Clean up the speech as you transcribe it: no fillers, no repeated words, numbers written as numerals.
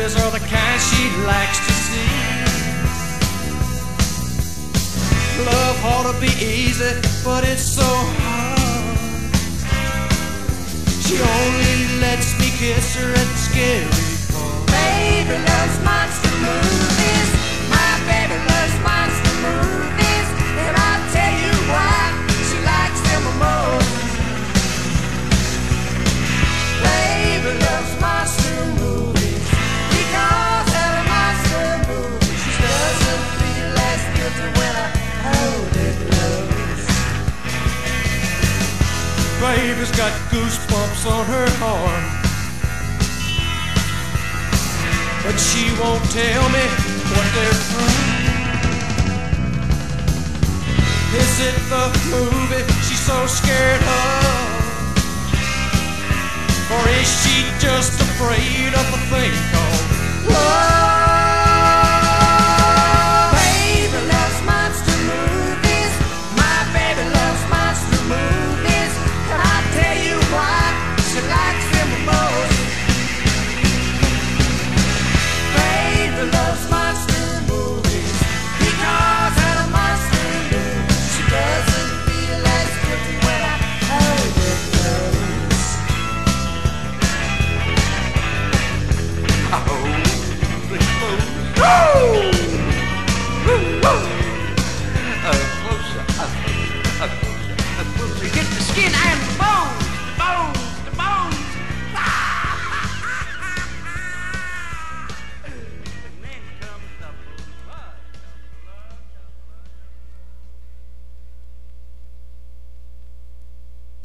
movies are the kind she likes to see. Love ought to be easy, but it's so hard. She only lets me kiss her at the scary part. Baby loves monster movies. My baby loves monster movies. And I'll tell you why she likes them the most. Baby loves monster movies because of a monster movie. She doesn't feel as guilty when I hold it close. Baby's got goosebumps on her arm, but she won't tell me what they're from. Is it the movie she's so scared of? Or is she just afraid of the thing